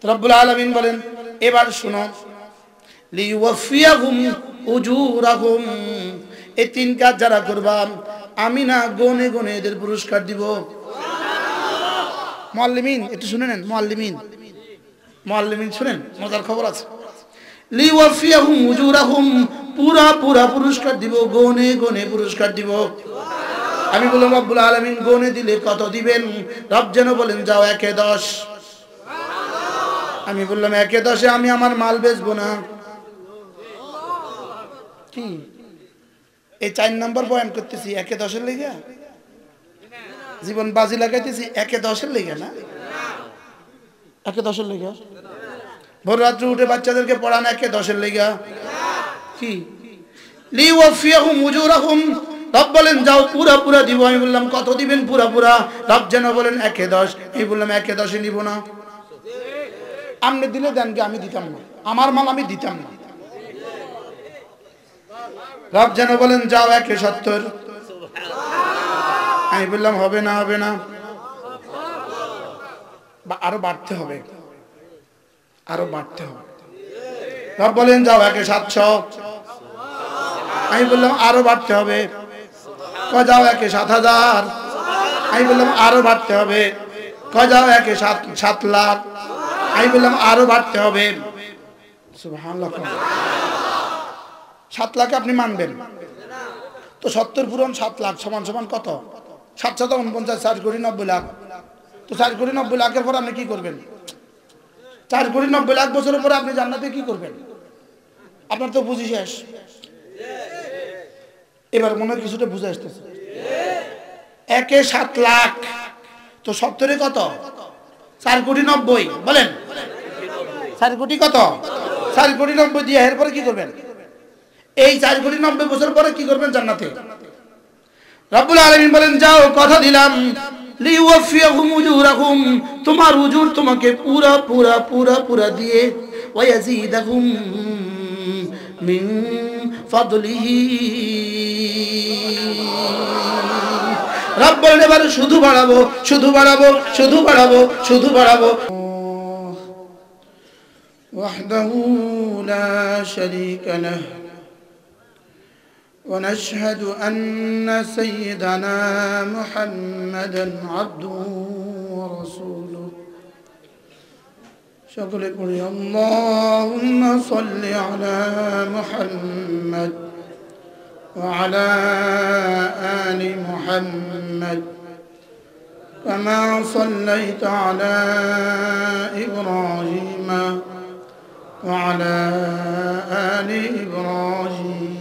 রব্বুল আলামিন বলেন এবার শুনো, লিওয়াফিয়াহুম উজুরাহুম, এই তিন কাজ যারা করবা আমি না গনে গনে এদের পুরস্কার দিব। মুআল্লিমিন একটু শুনে নেন, মুআল্লিমিন শুনেন, মজার খবর আছে। লিওয়াফিয়াহুম উজুরাহুম, পুরা পুরা পুরস্কার দিব, গনে গনে পুরস্কার দিব। আমি বললাম রব্বুল আলামিন গনে দিলে কত দিবেন? রব যেন বলেন যাও 1-10। আমি বললাম 1-10 আমি আমার মাল বেচবো না। কি এই 4 নম্বর বয়ান করতেছি 1-10 লেগে? জীবন বাজি লাগাইতেছি 1-10 লেগে না? 1-10 লেগে? ভোর রাত্রে উঠে বাচ্চাদেরকে পড়ানো 1-10 লেগে? কি লিওয়াফিয়াহুম উজুরাহুম, রব বলেন যাও পুরা পুরা দিব। আমি বললাম কত দিবেন পুরা পুরা? রব যেন বলেন 1-10। আমি বললাম 1-10 নিব না। আপনি দিলে দেন, কি আমি দিতাম না, আমার মাল আমি দিতাম না। রব যেন বলেন যাও 1-70। আমি বললাম হবে না, হবে না, আরো বাড়তে হবে, আরো বাড়তে হবে। রব বলেন যাও 1-700। আমি বললাম আরো বাড়তে হবে। কয় যাও 1-7,000। আমি বললাম আরো বাড়তে হবে। কয় যাও 1-7 লাখ। আমি বললাম আরো বাড়তে হবে। সুবহানাল্লাহ। 7 লাখে আপনি মানবেন তো? 70 পূরণ 7 লাখ সমান সমান কত? 749, 4,90,00,000 লাখ। তো 4,90,00,000 লাখের পর আপনি কি করবেন? 4,90,00,000 লাখ বছরের পরে আপনি জান্নাতে কি করবেন? আপনার তো বুঝি শেষ। এবার মনে হয় কিছুটা বুঝে আসতেছে। 1-7 লাখ তো 70 কত? 4,90,00,000 বলেন। 4 কোটি কত? 4,90,00,000 দিয়ে এরপরে কি করবেন? এই 4,90,00,000 বছর পরে কি করবেন জান্নাতে? রব্বুল আলামিন বলেন যাও কথা দিলাম, লিওয়াফিয়াহুম উজুরাহুম, তোমার উজুর তোমাকে পুরা পুরা পুরা পুরা দিয়ে, ওয়ায়াজিদাহুম মিন ফাদলিহি, রব বলেন এবার শুধু বাড়াবো, শুধু বাড়াবো, শুধু বাড়াবো, শুধু বাড়াবো। ওয়াহদাহু লা শারীকা লাহু ونشهد أن سيدنا محمدا عبده ورسوله شكر قولي اللهم صل على محمد وعلى آل محمد كما صليت على إبراهيم وعلى آل إبراهيم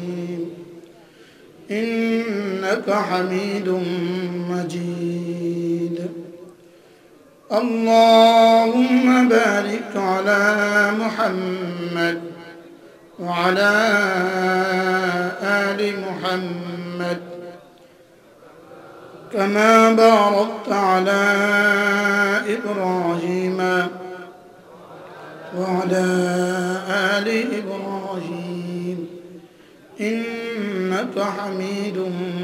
إنك حميد مجيد. اللهم بارك على محمد وعلى آل محمد كما باركت على إبراهيم وعلى آل إبراهيم إنك حميد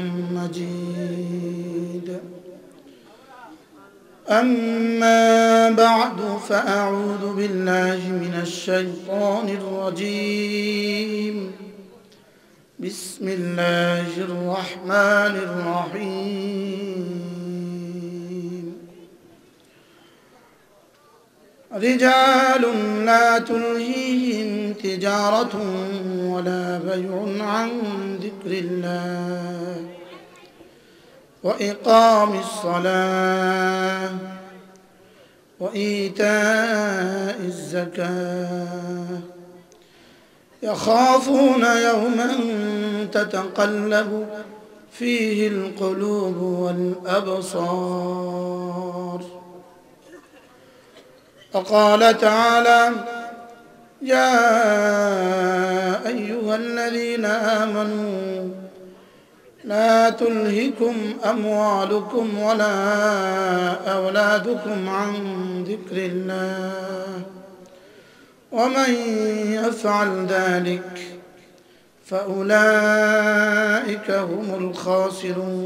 مجيد. أما بعد فأعوذ بالله من الشيطان الرجيم. بسم الله الرحمن الرحيم. رجال لا تلهيهم تجارة ولا بيع عن ذكر الله وإقام الصلاة وإيتاء الزكاة يخافون يوما تتقلب فيه القلوب والأبصار. وقال تعالى يا أيها الذين آمنوا لا تلهكم أموالكم ولا أولادكم عن ذكر الله ومن يفعل ذلك فأولئك هم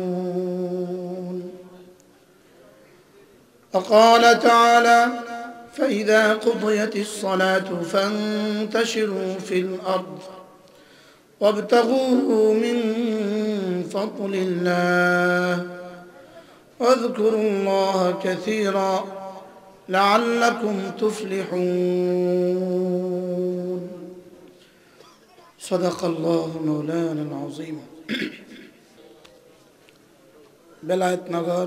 الخاسرون. وقال تعالى فإذا قضيت الصلاة فانتشروا في الأرض وابتغوا من فضل الله واذكروا الله كثيرا لعلكم تفلحون صدق الله مولانا العظيم বেলায়েতনগর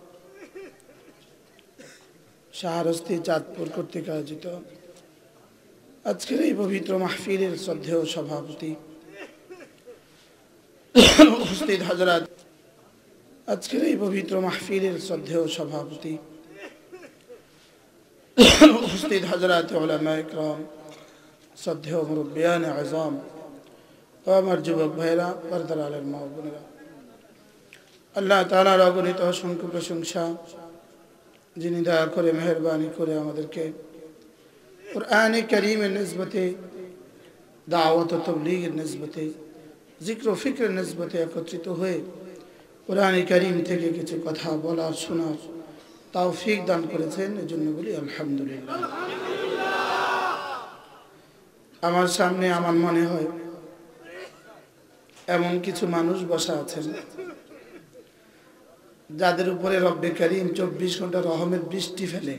শাহরাস্তি চাঁদপুর কর্তৃক আয়োজিত আজকের এই পবিত্র মাহফিলের শ্রদ্ধেয় সভাপতি উপস্থিত হযরত, আজকের এই পবিত্র মাহফিলের শ্রদ্ধেয় সভাপতি উপস্থিত হযরত উলামায়ে কেরাম, শ্রদ্ধেয় মুরব্বিয়ানে আযম ও আমার যুবক ভাইরা, পর্দার আলের মা ও বোনেরা, আল্লাহ তাআলার অগণিত অসংখ্য প্রশংসা, যিনি দয়া করে মেহেরবানি করে আমাদেরকে কুরআনে কারীমের নিসবতে, দাওয়াত ও তাবলীগের নিসবতে, জিক্র ও ফিক্রের নিসবতে একত্রিত হয়ে কুরআনে কারীম থেকে কিছু কথা বলার শোনার তৌফিক দান করেছেন, এজন্য বলি আলহামদুলিল্লাহ। আমার সামনে আমার মনে হয় এমন কিছু মানুষ বসা আছেন যাদের উপরে রব্বে কারীম 24 ঘন্টা রহমতের বৃষ্টি ফেলে,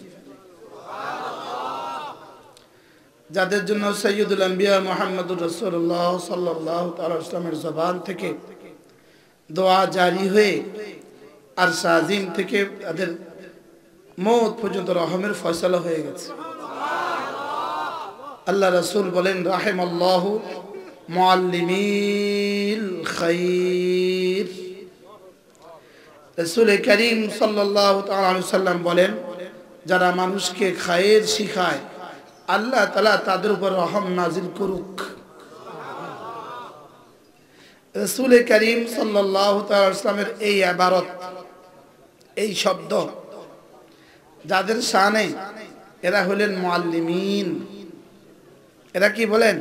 যাদের জন্য সাইয়্যিদুল আম্বিয়া মুহাম্মদুর রাসূলুল্লাহ সাল্লাল্লাহু তাআলা ইসলামের জবান থেকে দোয়া জারি হয়ে আর সাজিম থেকে তাদের মওত পর্যন্ত রহমের ফয়সালা হয়ে গেছে। আল্লাহ রাসূল বলেন, রাহিমাল্লাহু মুআল্লিমিল খাইর। রাসূল করিম সাল্লাল্লাহু তাআলা আলাইহি সাল্লাম বলেন, যারা মানুষকে খায়ের শিখায় আল্লাহ তাআলা তাদের উপর রহম নাজিল করুক। রাসূল করিম সাল্লাল্লাহু তাআলা আলাইহি সাল্লামের এই ইবারত, এই শব্দ যাদের শানে, এরা হলেন মুআল্লিমিন। এরা কি বলেন?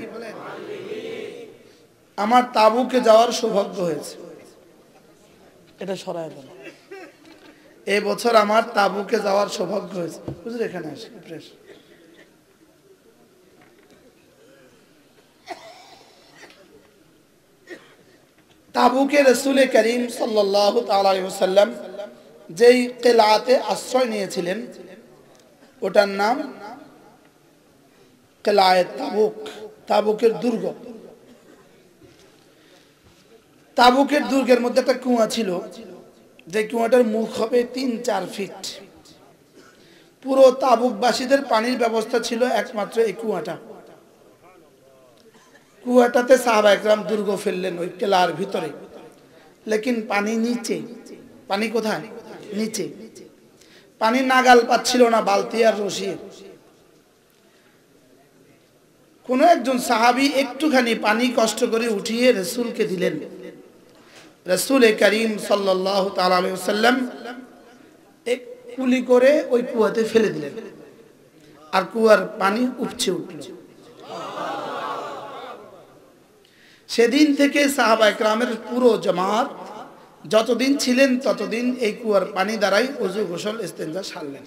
আমার তাবুকে যাওয়ার সৌভাগ্য হয়েছে। এটা সরায় দেন। এই বছর আমার তাবুকে যাওয়ার সৌভাগ্য হয়েছে। বুঝলে, এখানে আসে প্রেস। তাবুকে রাসূল করিম সাল্লাল্লাহু তাআলা আলাইহি ওয়াসাল্লাম যেই কিলাতে আশ্রয় নিয়েছিলেন, ওটার নাম কিলায়ে তাবুক, তাবুকের দুর্গ। তাবুকের দুর্গের মধ্যে একটা কুয়া ছিল, যে কুয়াটার মুখ হবে 3-4 ফিট। পুরো তাবুকবাসীদের পানির ব্যবস্থা ছিল একমাত্র এই কুয়াটা। কুয়াটাতে সাহাবা একরাম দুর্গ ফেললেন ওই কেলার ভিতরে, লেকিন পানি নিচে। পানি কোথায়? নিচে। পানি নাগাল পাচ্ছিল না বালতি আর রশি। কোন একজন সাহাবী একটুখানি পানি কষ্ট করে উঠিয়ে রাসূলকে দিলেন। রাসূল করিম সাল্লাল্লাহু তাআলা আলাইহি ওয়াসাল্লাম এক কুলি করে ওই কুয়াতে ফেলে দিলেন, আর কুয়ার পানি উপচে উঠল। সেদিন থেকে সাহাবা একরামের পুরো জামাত যতদিন ছিলেন ততদিন এই কুয়ার পানি দ্বারাই ওযু, গোসল, ইস্তেনজা সারলেন।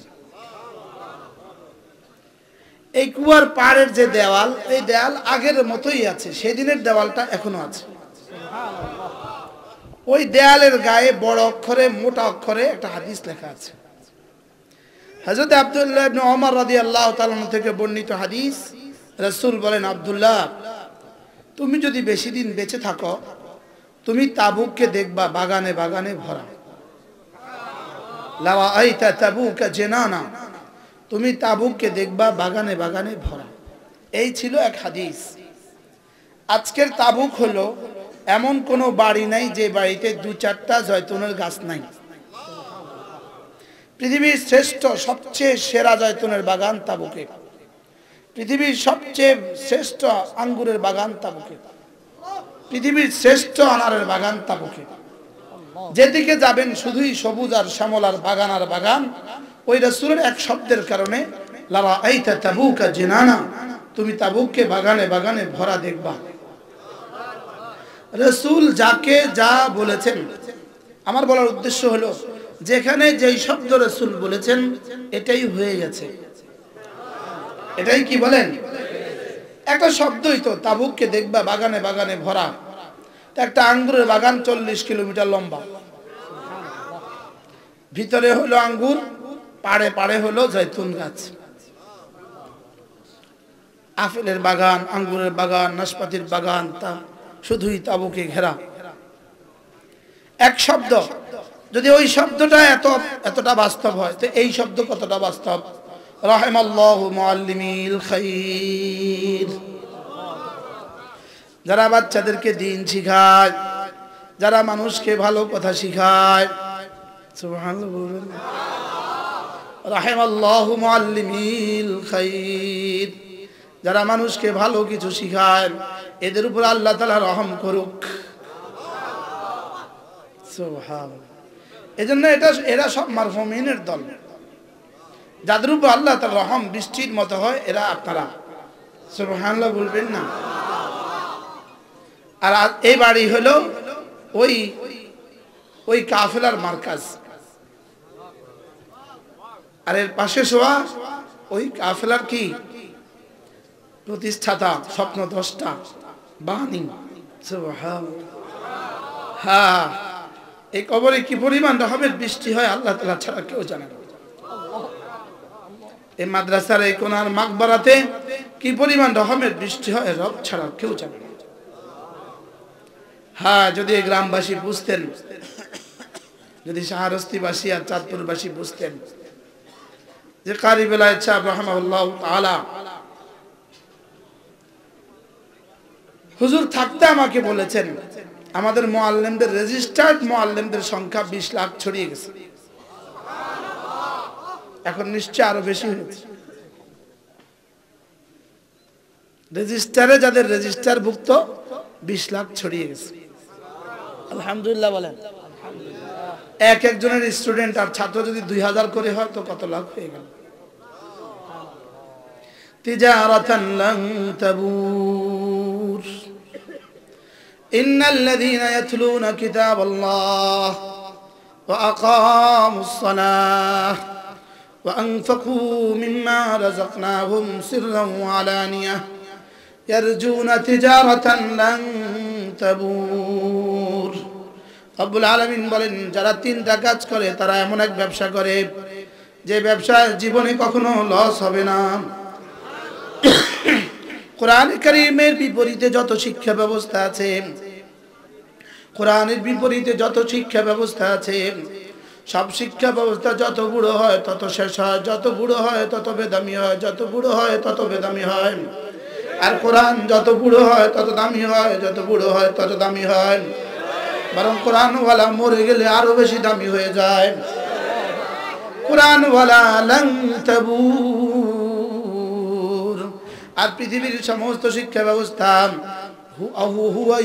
এই কুয়ার পাড়ের যে দেওয়াল, এই দেওয়াল আগের মতোই আছে, সেদিনের দেওয়ালটা এখনো আছে। ওই দেয়ালের গায়ে বড় অক্ষরে, মোটা অক্ষরে একটা হাদিস লেখা আছে। হযরত আব্দুল্লাহ ইবনে ওমর রাদিয়াল্লাহু তাআলা থেকে বর্ণিত হাদিস, রাসূল বলেন, আব্দুল্লাহ, তুমি যদি বেশি দিন বেঁচে থাকো, তুমি তাবুককে দেখবা বাগানে বাগানে ভরা। লাওয়া আইতা তাবুকা জিনানা, তুমি তাবুককে দেখবা বাগানে বাগানে ভরা। এই ছিল এক হাদিস। আজকের তাবুক হলো এমন কোন বাড়ি নাই যে বাড়িতে 2-4টা জয়তুনের গাছ নাই। পৃথিবীর শ্রেষ্ঠ, সবচেয়ে সেরা জয়তুনের বাগান তাবুকে। পৃথিবীর সবচেয়ে শ্রেষ্ঠ আঙ্গুরের বাগান তাবুকে। পৃথিবীর শ্রেষ্ঠ আনারের বাগান তাবুকে। যেদিকে যাবেন শুধুই সবুজ আর শ্যামল আর বাগান আর বাগান। ওই রাসূলের এক শব্দের কারণে, লারা আইতা তাবুকা জিনানা, তুমি তাবুককে বাগানে বাগানে ভরা দেখবা। রাসূল যাকে যা বলেছেন, আমার বলার উদ্দেশ্য হলো যেখানে যেই শব্দ রাসূল বলেছেন এটাই হয়ে গেছে। এটাই কি বলেন? একটা শব্দই তো। তাবুককে দেখবা বাগানে বাগানে ভরা, তো একটা আঙ্গুরের বাগান 40 কিলোমিটার লম্বা, ভিতরে হলো আঙ্গুর, পাড়ে পাড়ে হলো জৈতুন গাছ। আপেলের বাগান, আঙ্গুরের বাগান, নাশপাতির বাগান, তা শুধুই তাবুকে ঘেরা। এক শব্দ, যদি ওই শব্দটা এতটা বাস্তব হয়, তো এই শব্দ কতটা বাস্তব? রাহিমাল্লাহু মুআল্লিমিল খাইর, যারা বাচ্চাদেরকে দ্বীন শিখায়, যারা মানুষকে ভালো কথা শিখায়। সুবহানাল্লাহ বলবেন। রাহিমাল্লাহু মুআল্লিমিল খাইর, যারা মানুষকে ভালো কিছু শিখায়, এদের উপর আল্লাহ তাআলা রহম করুক। সুবহানাল্লাহ। এজন্য এরা সব মারহুমিনের দল, যাদের উপর আল্লাহ তাআলা রহম বৃষ্টির মতো হয়, এরা আপনারা। সুবহানাল্লাহ বলবেন না? আর এই বাড়ি হলো ওই কাফেলার মার্কাজ, আর এর পাশে শোয়া ওই কাফেলার কি প্রতিষ্ঠাতা, স্বপ্ন দ্রষ্টা, বাণী। হ্যাঁ, এই কবরে কি পরিমাণ রহমের বৃষ্টি হয় আল্লাহ তাআলা ছাড়া কেউ জানে না। এই মাদ্রাসার এই কোনার মাকবারাতে কি পরিমাণ রহমের বৃষ্টি হয় রব ছাড়া কেউ জানে না। হ্যাঁ, যদি এই গ্রামবাসী বুঝতেন, যদি শাহরস্তিবাসী আর চাঁদপুরবাসী বুঝতেন যে কারি বেলায়েত সাহেব রাহিমাহুল্লাহ তাআলা হুজুর থাকতে আমাকে বলেছেন, আমাদের মুআল্লিমদের, রেজিস্টার্ড মুআল্লিমদের সংখ্যা 20 লাখ ছড়িয়ে গেছে। এখন নিশ্চয় আরো বেশি হয়েছে। রেজিস্টারে যাদের রেজিস্টারভুক্ত 20 লাখ ছড়িয়ে গেছে। আলহামদুলিল্লাহ বলেন। এক একজনের স্টুডেন্ট আর ছাত্র যদি 2000 করে হয় তো কত লাখ হয়ে গেল। তিজারাতান লান তাবুর ইন্নাল্লাযীনা ইয়াতলুনা কিতাবাল্লাহ ওয়া আকামুস সালাহ ওয়া আনফাকু মিম্মা রাযাকনাহুম সিররান ওয়া আলানিয়াহ ইয়ারজুনা তিজারাতান লান তাবুর। রব্বুল আলামিন বলেন, যারা 3টা কাজ করে তারা এমন এক ব্যবসা করে যে ব্যবসা জীবনে কখনো লস হবে না। কোরআনে কারীমের বিপরীতে যত শিক্ষা ব্যবস্থা আছে, কোরআনের বিপরীতে যত শিক্ষা ব্যবস্থা আছে, সব শিক্ষা ব্যবস্থা যত বুড়ো হয় তত শেষ হয়, যত বুড়ো হয় তত বেদামি হয়, যত বুড়ো হয় তত বেদামি হয়। আর কোরআন যত বুড়ো হয় তত দামি হয়, যত বুড়ো হয় তত দামি হয়। বরং কোরআনওয়ালা মরে গেলে আরো বেশি দামি হয়ে যায়। কোরআনওয়ালা লান তাবুর। আর পৃথিবীর সমস্ত শিক্ষা ব্যবস্থা হুয়া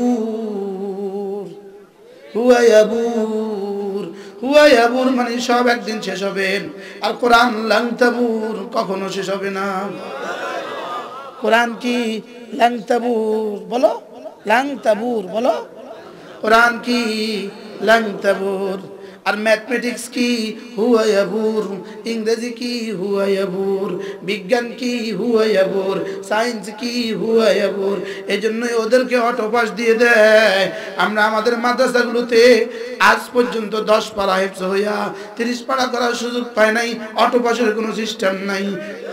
ইয়াবুর, মানে সব একদিন শেষ হবে। আর কোরআন লান তাবুর, কখনো শেষ হবে না। কোরআন কি লান তাবুর বলো, লান তাবুর বলো। কোরআন কি লান তাবুর। আর ম্যাথমেটিক্স কি হুয়া ইয়াবুর, ইংরেজি কি হুয়া ইয়াবুর, বিজ্ঞান কি হুয়া ইয়াবুর, সায়েন্স কি হুয়া ইয়াবুর। এজন্যই ওদেরকে অটো পাস দিয়ে দেয়। আমরা আমাদের মাদ্রাসাগুলোতে আজ পর্যন্ত 10 পারা হেফজ হইয়া 30 পারা করার সুযোগ পায় নাই। অটো পাসের কোনো সিস্টেম নাই।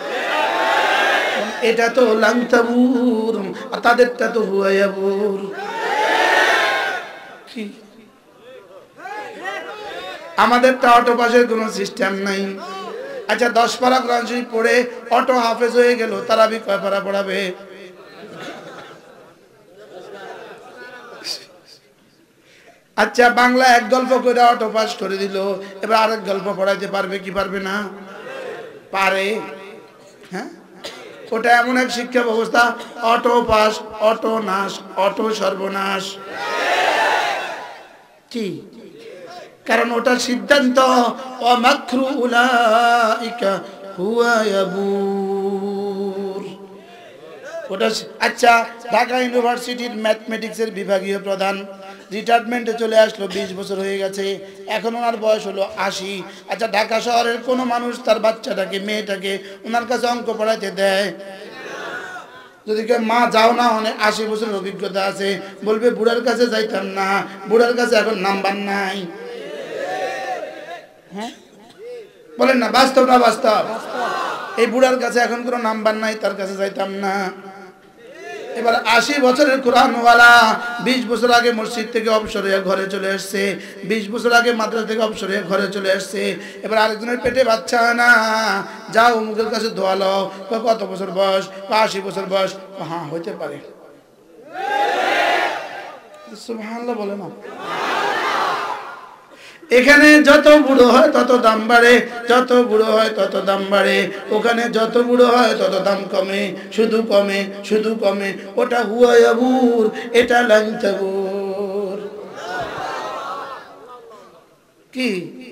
এটা তো লান তাবুর, আর তাদেরটা তো হুয়া ইয়াবুর। আমাদেরটা অটো পাসের কোনো সিস্টেম নাই। আচ্ছা, 10 পারা কোরআন শরীফ পড়ে অটো হাফেজ হয়ে গেল, তারাবি কয় পারা পড়াবে? আচ্ছা, বাংলা এক গল্প করে অটো পাস করে দিল, এবার আরেক গল্প পড়াইতে পারবে কি পারবে না? পারে। হ্যাঁ, ওটা এমন এক শিক্ষা ব্যবস্থা, অটো পাস, অটো নাশ, অটো সর্বনাশ। কি কারণ ওটার সিদ্ধান্ত ওয়ামাকরু উলাইকা হুয়া ইয়াবুর। ওটা আচ্ছা, ঢাকা ইউনিভার্সিটির ম্যাথমেটিক্সের বিভাগীয় প্রধান রিটায়ারমেন্টে চলে আসলো, 20 বছর হয়ে গেছে, এখন ওনার বয়স হলো 80। আচ্ছা, ঢাকা শহরের কোনো মানুষ তার বাচ্চাটাকে মেয়েটাকে ওনার কাছে অঙ্ক পড়াইতে দেয়? যদি কেউ মা যাও না, অনেক 80 বছরের অভিজ্ঞতা আছে, বলবে বুড়ার কাছে যাইতাম না, বুড়ার কাছে এখন নাম্বার নাই। হ্যাঁ বলেন না, বাস্তব না বাস্তব? এই বুড়ার কাছে এখন কোনো নাম্বার নাই, তার কাছে যাইতাম না। এবার 80 বছরের কোরআনওয়ালা 20 বছর আগে মসজিদ থেকে অবসর হয়ে ঘরে চলে আসছে, 20 বছর আগে মাদ্রাসা থেকে অবসর হয়ে ঘরে চলে আসছে। এবার আরেকজনের পেটে বাচ্চা না, যাও মুখের কাছে দোয়া লও, কত বছর বয়স? 80 বছর বয়স। হ্যাঁ হইতে পারে। সুবহানাল্লাহ বলে না? এখানে যত বুড়ো হয় তত দাম বাড়ে, যত বুড়ো হয় তত দাম বাড়ে। ওখানে যত বুড়ো হয় তত দাম কমে, শুধু কমে শুধু কমে। ওটা হুয়ায়াবুর, এটা লাইতাবুর। কি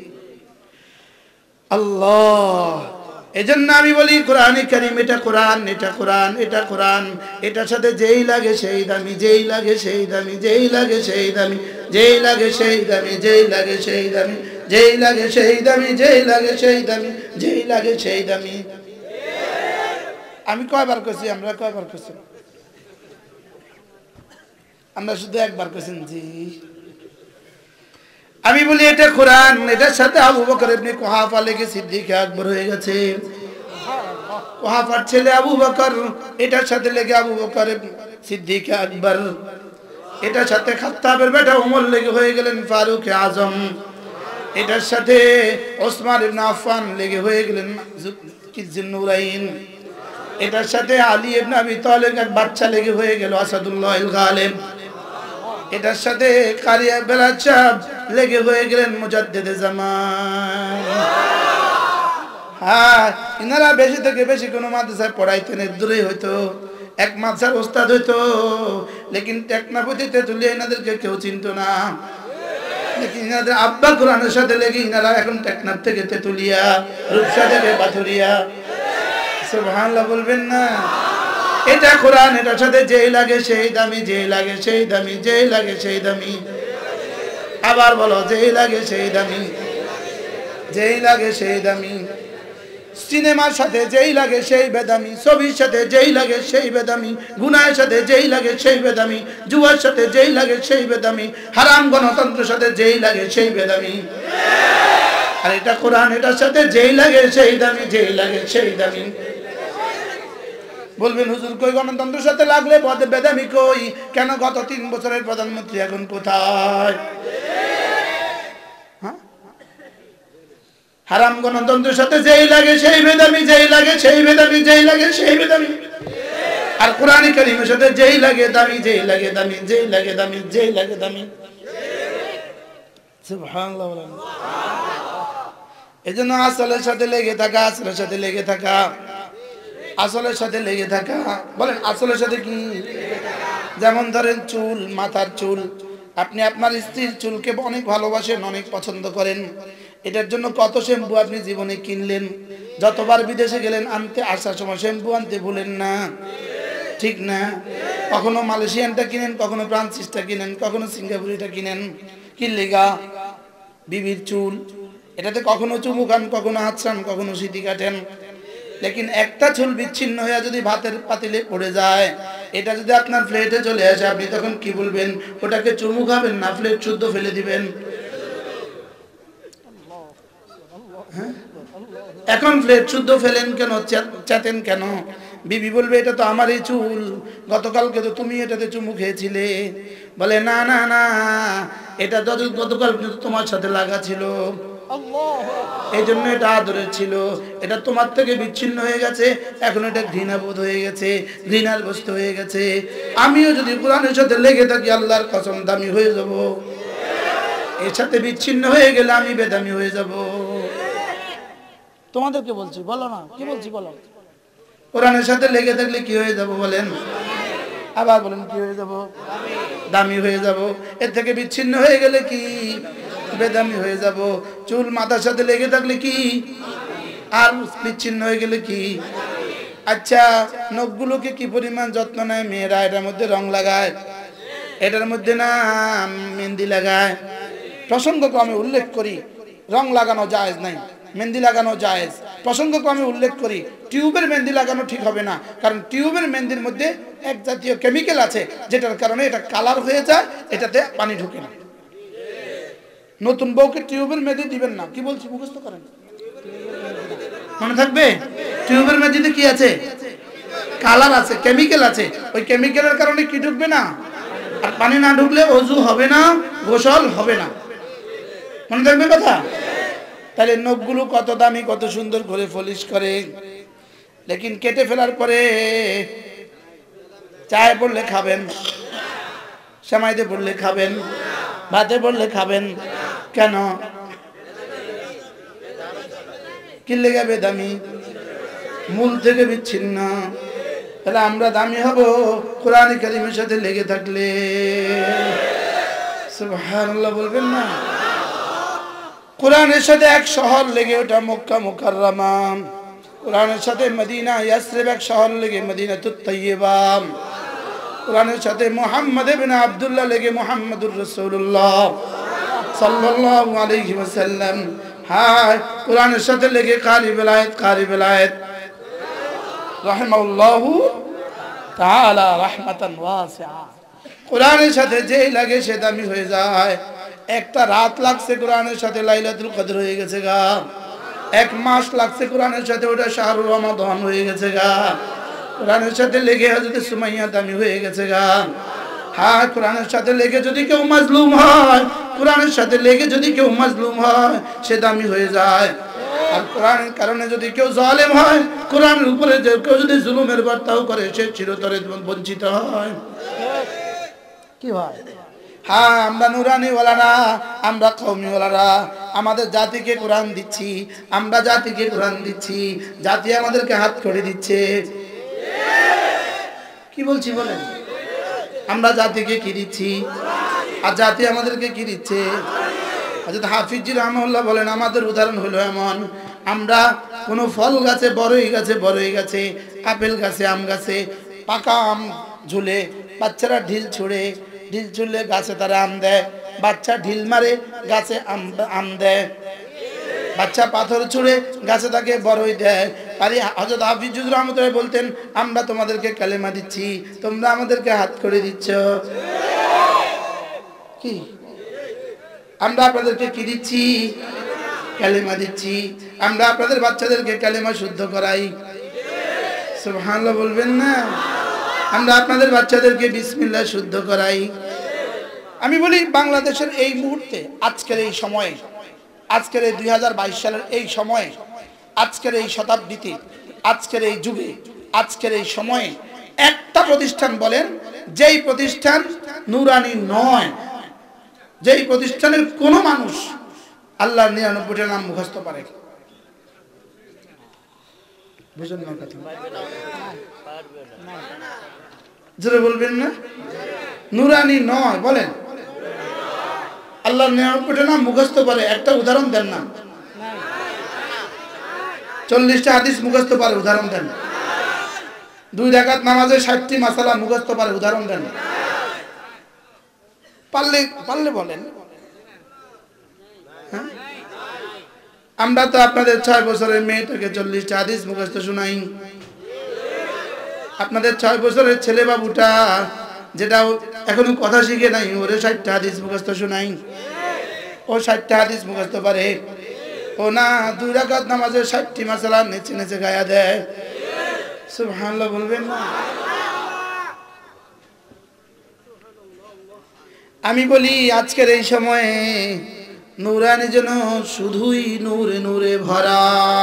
আল্লাহ! এজন্য আমি বলি কোরআনে কারীম এটা কোরআন, এটা কোরআন, এটা কোরআন। এটার সাথে যেই লাগে সেই দামি, যেই লাগে সেই দামি, যেই লাগে সেই দামি, যেই লাগে সেই দামি, যেই লাগে সেই দামি, যেই লাগে সেই দামি, যেই লাগে সেই দামি, যেই লাগে সেই দামি। আমি কয়বার কইছি? আমরা কয়বার কইছি? আমরা শুধু একবার কইছেন জি। আমি বলি এটা কোরআন, এটার সাথে আবু বকর ইবনে কুহাফা লেগে সিদ্দিক আকবর হয়ে গেছে। কুহাফার ছেলে আবু বকর, এটার সাথে লেগে আবু বকর সিদ্দিক আকবর। এটার সাথে খাত্তাবের বেটা ওমর লেগে হয়ে গেলেন ফারুক আজম। এটার সাথে ওসমান ইবনে আফফান লেগে হয়ে গেলেন জিন্নুরাইন। এটার সাথে আলী ইবনে আবি তালিব এক বাচ্চা লেগে হয়ে গেল আসাদুল্লাহ আল গালিব। এটার সাথে কারিয়া বেলাল সাহেব লেগে হয়ে গেলেন মুজাদ্দিদে জামান। হ্যাঁ, ইনারা বেশি থেকে বেশি কোনো মাদ্রাসায় পড়াইতেন, দূরেই হইতো, এক মাদ্রাসার ওস্তাদ হইতো, লেকিন টেকনাফতিতে তুলে এনাদেরকে কেউ চিনতো না। লেকিন ইনাদের আব্বা কোরআনের সাথে লেগে ইনারা এখন টেকনাফ থেকে তেতুলিয়া, রূপসা থেকে পাথুরিয়া। সুবহানাল্লাহ বলবেন না? এটা কোরআন, এটার সাথে যেই লাগে সেই দামি, যেই লাগে সেই দামি, যেই লাগে সেই দামি। আবার বলো, যেই লাগে সেই দামি, যেই লাগে সেই দামি। সিনেমার সাথে যেই লাগে সেই বেদামি, ছবির সাথে যেই লাগে সেই বেদামি, গুনাহের সাথে যেই লাগে সেই বেদামি, জুয়ার সাথে যেই লাগে সেই বেদামি, হারাম গণতন্ত্রের সাথে যেই লাগে সেই বেদামি। আর এটা কোরআন, এটার সাথে যেই লাগে সেই দামি, যেই লাগে সেই দামি। বলবেন হুজুর কই গণতন্ত্রের সাথে লাগলে বেদামি কই? কেন গত 3 বছরের প্রধানমন্ত্রী এখন কোথায়? হারাম গণতন্ত্রের সাথে যেই লাগে সেই বেদামি, যেই লাগে সেই বেদামি, যেই লাগে সেই বেদামি। আর কোরআন কারীমের সাথে যেই লাগে দামি, যেই লাগে দামি, যেই লাগে দামি, যেই লাগে দামি। সুবহানাল্লাহ। এজন্য আসলের সাথে লেগে থাকা, আসলের সাথে লেগে থাকা, আসলের সাথে লেগে থাকা। বলেন আসলের সাথে কি? যেমন ধরেন চুল, মাথার চুল। আপনি আপনার স্ত্রীর চুলকে অনেক ভালোবাসেন, অনেক পছন্দ করেন। এটার জন্য কত শ্যাম্পু আপনি জীবনে কিনলেন, যতবার বিদেশে গেলেন আনতে আসার সময় শ্যাম্পু আনতে ভুলেন না, ঠিক না? কখনো মালয়েশিয়ানটা কিনেন, কখনো ফ্রান্সিসটা কিনেন, কখনো সিঙ্গাপুরিটা কিনেন। কি লেগা? বিবির চুল। এটাতে কখনো চুমু খান, কখনো হাত ছান, কখনো সিটি কাটেন। লেকিন একটা চুল বিচ্ছিন্ন হয়ে যদি ভাতের পাতিলে পড়ে যায়, এটা যদি আপনার প্লেটে চলে আসে, আপনি তখন কি বলবেন? ওটাকে চুমু খাবেন না প্লেট শুদ্ধ ফেলে দিবেন? এখন প্লেট শুদ্ধ ফেলেন কেন, চেতেন কেন? বিবি বলবে এটা তো আমারই চুল, গতকালকে তো তুমি এটাতে চুমু খেয়েছিলে। বলে না না না, এটা গতকাল তোমার সাথে লাগা ছিল, এই জন্য এটা আদরের ছিল। এটা তোমার থেকে বিচ্ছিন্ন হয়ে গেছে, এখন এটা ঘৃণাবোধ হয়ে গেছে, ঘৃণার বস্তু হয়ে গেছে। আমিও যদি কোরআনের সাথে লেগে থাকি, আল্লাহর কসম দামি হয়ে যাব। এর সাথে বিচ্ছিন্ন হয়ে গেলে আমি বেদামি হয়ে যাব। তোমাদেরকে বলছি, বলো না কি বলছি বলো। কোরআনের সাথে লেগে থাকলে কি হয়ে যাব বলেন? আবার বলেন কি হয়ে যাব? দামি হয়ে যাব। এর থেকে বিচ্ছিন্ন হয়ে গেলে কি? বেদামি হয়ে যাব। চুল মাথার সাথে লেগে থাকলে কি? আর বিচ্ছিন্ন হয়ে গেলে কি? আচ্ছা, নখগুলোকে কি পরিমাণ যত্ন নেয় মেয়েরা, এটার মধ্যে রং লাগায়, এটার মধ্যে না মেহেন্দি লাগায়। প্রসঙ্গক্রমে উল্লেখ করি রং লাগানো জায়েজ নাই, মেহেন্দি লাগানো জায়েজ। প্রসঙ্গক্রমে উল্লেখ করি টিউবের মেহেন্দি লাগানো ঠিক হবে না, কারণ টিউবের মেহেন্দির মধ্যে এক জাতীয় কেমিক্যাল আছে যেটার কারণে এটা কালার হয়ে যায়, এটাতে পানি ঢোকে না। নতুন বউকে টিউবের মেহেন্দি দিবেন না। কি বলছি মুখস্থ করেন, মনে থাকবে? টিউবের মেহেন্দিতে কি আছে? কালার আছে, কেমিক্যাল আছে। ওই কেমিক্যালের কারণে কি ঢুকবে না? আর পানি না ঢুকলে ওযু হবে না, গোসল হবে না। মনে থাকবে কথা? তাহলে নখগুলো কত দামি, কত সুন্দর করে পলিশ করে, লেকিন কেটে ফেলার পরে চায়ে পড়লে খাবেন, সেমাইতে পড়লে খাবেন, ভাতে পড়লে খাবেন, কেন? কি লেগে বেদামি? মূল থেকে বিচ্ছিন্ন। তাহলে আমরা দামি হব কোরআন কারীমের সাথে লেগে থাকলে। সুবহানাল্লাহ বলবেন না? কোরআনের সাথে এক শহর লেগে ওটা মক্কা মুকাররমা, কোরআনের সাথে মদিনা ইয়াসরিব এক শহর লেগে মদিনাতুত তাইয়্যিবা, কোরআনের সাথে মুহাম্মদ ইবনে আব্দুল্লাহ লেগে মুহাম্মদুর রাসূলুল্লাহ সাল্লাল্লাহু আলাইহি ওয়াসাল্লাম। হ্যাঁ, কোরআনের সাথে লেগে কারি বেলায়েত রাহিমাহুল্লাহু তাআলা রাহমাতান ওয়াসিআ। কোরআনের সাথে যেই লাগে সে দামি হয়ে যায়। একটা রাত লাগছে কোরআনের সাথে লাইলাতুল কদর হয়ে গেছে গা, এক মাস লাগছে কোরআনের সাথে ওটা শাহরুর রমাদান হয়ে গেছে গা, কোরআনের সাথে লেগে হযরত সুমাইয়া দামি হয়ে গেছে গা। হ্যাঁ, কোরআনের সাথে লেগে যদি কেউ মাজলুম হয়, কোরআনের সাথে লেগে যদি কেউ মাজলুম হয় সে দামি হয়ে যায়। আর কোরআনের কারণে যদি কেউ জালেম হয়, কোরআনের উপরে কেউ যদি জুলুমের বর্তাও করে সে চিরতরে বঞ্চিত হয়। কি হয়? হ্যাঁ, আমরা নুরানি ওয়ালারা, আমরা কওমি ওয়ালারা, আমাদের জাতিকে কোরআন দিচ্ছি, আমরা জাতিকে কোরআন দিচ্ছি, জাতি আমাদেরকে হাত করে দিচ্ছে। কি বলছি বলেন? আমরা জাতিকে কি দিচ্ছি আর জাতি আমাদেরকে কি দিচ্ছে? হযরত হাফিজ রাহমাহুল্লাহ বলেন, আমাদের উদাহরণ হলো এমন, আমরা কোনো ফল গাছে, বড়ই গাছে, আপেল গাছে, আম গাছে পাকা আম ঝুলে বাচ্চারা ঢিল ছুড়লে গাছে তারা আম দেয়, বাচ্চা ঢিল মারে গাছে আম দেয়, বাচ্চা পাথর ছুঁড়ে গাছে তাকে বড়ই দেয়। আরে হযরত হাফিজুর রহমতুল্লাহ বলতেন, আমরা তোমাদেরকে কালেমা দিচ্ছি, তোমরা আমাদেরকে হাত করে দিচ্ছ। কি আমরা আপনাদেরকে কি দিচ্ছি? কালেমা দিচ্ছি। আমরা আপনাদের বাচ্চাদেরকে কালেমা শুদ্ধ করাই। সুবহানাল্লাহ বলবেন না? আমরা আপনাদের বাচ্চাদেরকে বিসমিল্লাহ শুদ্ধ করাই। আমি বলি, বাংলাদেশের এই মুহূর্তে, আজকের এই সময়ে, আজকের এই 2022 সালের এই সময়ে, আজকের এই শতাব্দীতে, আজকের এই যুগে, আজকের এই সময়ে একটা প্রতিষ্ঠান বলেন যেই প্রতিষ্ঠান নুরানি নয়, যেই প্রতিষ্ঠানের কোনো মানুষ আল্লাহর 99টা নাম মুখস্থ পারে? বুঝুন না কথা, জোরে বলবেন না? নুরানি নয় বলেন, আল্লাহর 99টা নাম মুখস্থ পারে? একটা উদাহরণ দেন না। 40টা হাদিস মুখস্থ পারে? উদাহরণ দেন। 2 রাকাত নামাজে 60টি মাসালা মুখস্থ পারে? উদাহরণ দেন। পারলে বলেন। হ্যাঁ, আমরা তো আপনাদের 6 বছরের মেয়েটাকে 40টা হাদিস মুখস্থ শোনাই, আপনাদের 6 বছরের ছেলে বাবুটা যেটা এখনো কথা শিখে নাই, ওরে 60টা হাদিস মুখস্থ শোনাই, ও 60টা হাদিস মুখস্থ পারে। ও না 2 রাকাত নামাজে 60টি মাসালা নেচে নেচে গায়া দেয়। সুবহানাল্লাহ বলবেন না? আমি বলি, আজকের এই সময়ে নূরানি যেন শুধুই নূরে নূরে ভরা,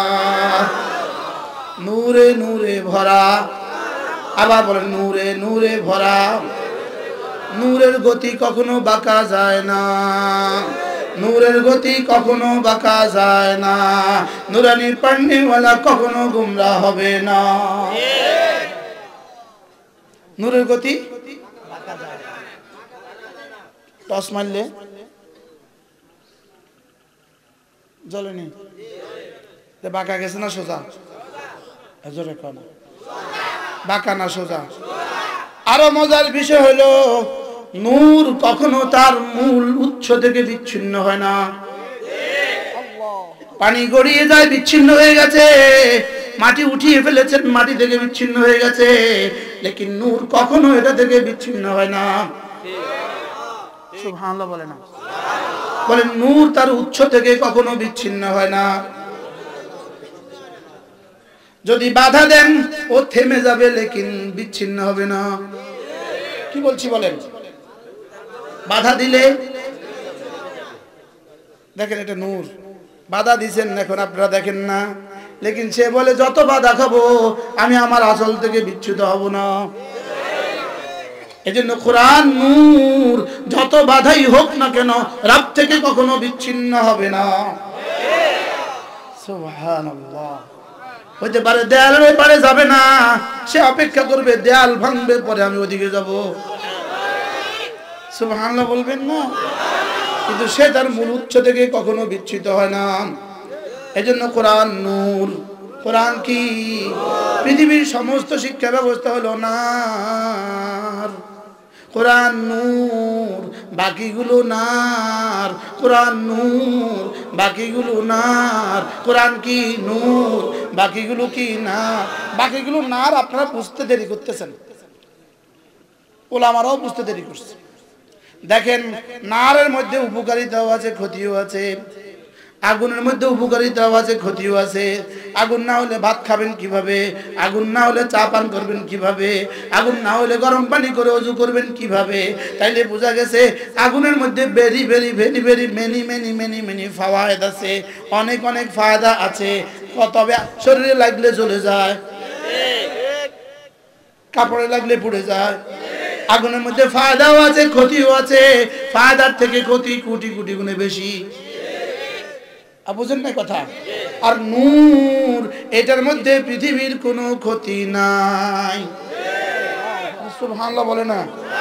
নূরে নূরে ভরা। আবার বলেন, নূরে নূরে ভরা। নূরের গতি কখনো বাঁকা যায় না, নূরের গতি কখনো বাঁকা যায় না, নূরানি পড়নেওয়ালা কখনো গুমরাহ হবে না। নূরের গতি বাঁকা যায় না। টস মারলে জ্বলেনি, বাঁকা গেছে না সোজা? জোরে কনা, বাঁকা না সোজা? আরো মজার বিষয় হলো, নূর কখনো তার মূল উৎস থেকে বিচ্ছিন্ন হয় না। পানি গড়িয়ে যায়, বিচ্ছিন্ন হয়ে গেছে, মাটি উঠিয়ে ফেলেছেন, মাটি থেকে বিচ্ছিন্ন হয়ে গেছে, লেকিন নূর কখনো এটা থেকে বিচ্ছিন্ন হয় না। সুবহানাল্লাহ বলে না, বলেন নূর তার উৎস থেকে কখনো বিচ্ছিন্ন হয় না। যদি বাধা দেন ও থেমে যাবে, লেকিন বিচ্ছিন্ন হবে না। কি বলছি বলেন? বাধা দিলে দেখেন এটা নূর, বাধা দিচ্ছেন এখন আপনারা দেখেন না, লেকিন সে বলে যত বাধা খাবো আমি আমার আসল থেকে বিচ্যুত হব না। এজন্য কোরআন নূর, যত বাধাই হোক না কেন রব থেকে কখনো বিচ্ছিন্ন হবে না। সুবহানাল্লাহ। হইতে পারে দেয়ালের ওই পারে যাবে না, সে অপেক্ষা করবে দেয়াল ভাঙবে, পরে আমি ওদিকে যাব। সুবহানাল্লাহ বলবেন না? কিন্তু সে তার মূল উৎস থেকে কখনো বিচ্ছিত হয় না। এজন্য কোরআন নূর। কোরআন কি? পৃথিবীর সমস্ত শিক্ষা ব্যবস্থা হলো নার, কোরআন নূর, বাকিগুলো নার। কোরআন নূর, বাকিগুলো নার। কোরআন কি? নূর, বাকিগুলো কি? নার। বাকিগুলো নার। আপনারা বুঝতে দেরি করতেছেন, ওলামারাও বুঝতে দেরি করছে। দেখেন নারের মধ্যে উপকারিতাও আছে, ক্ষতিও আছে। আগুনের মধ্যে উপকারিতাও আছে, ক্ষতিও আছে। আগুন না হলে ভাত খাবেন কিভাবে? আগুন না হলে চা পান করবেন কিভাবে? আগুন না হলে গরম পানি করে ওযু করবেন কিভাবে? তাইলে বোঝা গেছে আগুনের মধ্যে very very very very many many many many ফাওয়ায়েদ আছে, অনেক অনেক ফায়দা আছে। তবে শরীরে লাগলে জ্বলে যায়, কাপড়ে লাগলে পুড়ে যায়। আগুনের মধ্যে ফায়দাও আছে, ক্ষতিও আছে। ফায়দার থেকে ক্ষতি কোটি কোটি গুণে বেশি। বুঝেন না কথা? আর নূর, এটার মধ্যে পৃথিবীর কোনো ক্ষতি নাই। সুবহানাল্লাহ বলে না?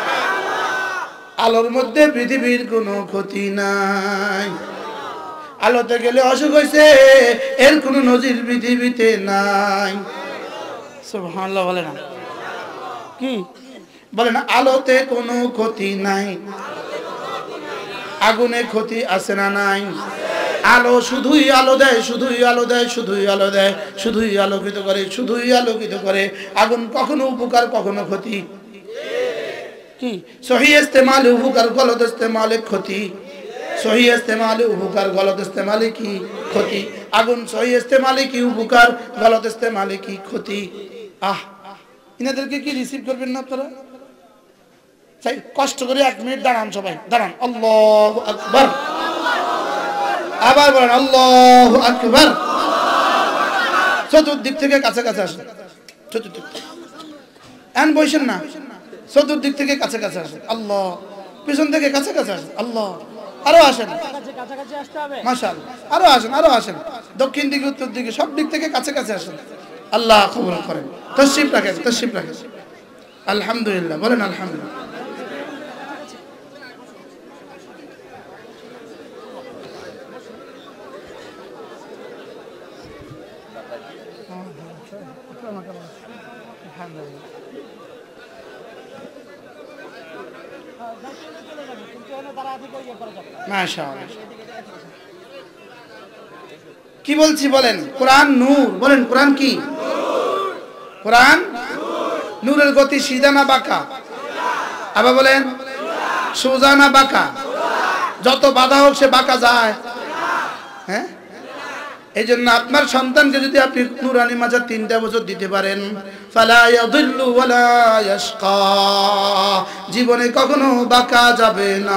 আলোর মধ্যে পৃথিবীর কোনো ক্ষতি নাই। আলোতে গেলে অসুখ হয়েছে, এর কোনো নজির পৃথিবীতে নাই। সুবহানাল্লাহ বলে না? কি বলে না? আলোতে কোনো ক্ষতি নাই, আগুনে ক্ষতি আছে না নাই? আলো শুধুই আলো দেয়, শুধুই আলো দেয়, শুধুই আলো দেয়, শুধুই আলোকিত করে, শুধুই আলোকিত করে। আগুন কখনো উপকার কখনো ক্ষতি। কি? সহি ইস্তেমালে উপকার, গলত ইস্তেমালে ক্ষতি। সহি ইস্তেমালে উপকার, গলত ইস্তেমালে কি? ক্ষতি। আগুন সহি ইস্তেমালে কি উপকার, গলত ইস্তেমালে কি ক্ষতি। ইনাদেরকে কি রিসিভ করবেন না আপনারা? তাই কষ্ট করে 1 মিনিট দাঁড়ান, সবাই দাঁড়ান। আল্লাহু আকবার। আবার বলেন আল্লাহু আকবার। চতুর্দিক থেকে কাছে কাছে আসেন, চতুর্দিক এন বসেন না, চতুর্দিক থেকে কাছে কাছে আসেন। আল্লাহ। পিছন থেকে কাছে কাছে আসেন। আল্লাহ। আরো আসেন, মাশাআল্লাহ। আরো আসেন, আরো আসেন। দক্ষিণ দিকে, উত্তর দিকে, সব দিক থেকে কাছে কাছে আসেন। আল্লাহ কবুল করেন। তশরিফ রাখেন, তশরিফ রাখেন। আলহামদুলিল্লাহ বলেন আলহামদুলিল্লাহ। মাশাআল্লাহ। কি বলছি বলেন? কোরআন নূর। বলেন কোরআন কি? কোরআন নূরের গতি সিধা না বাঁকা? আবার বলেন সোজা না বাঁকা? যত বাধা হোক সে বাঁকা যায়। হ্যাঁ, এই জন্য আপনার সন্তানকে যদি আপনি নুরানি মাজার 3টা বছর দিতে পারেন, ফালা ইয়াদিল্লু ওয়ালা ইয়াশকা, জীবনে কখনো বাঁকা যাবে না।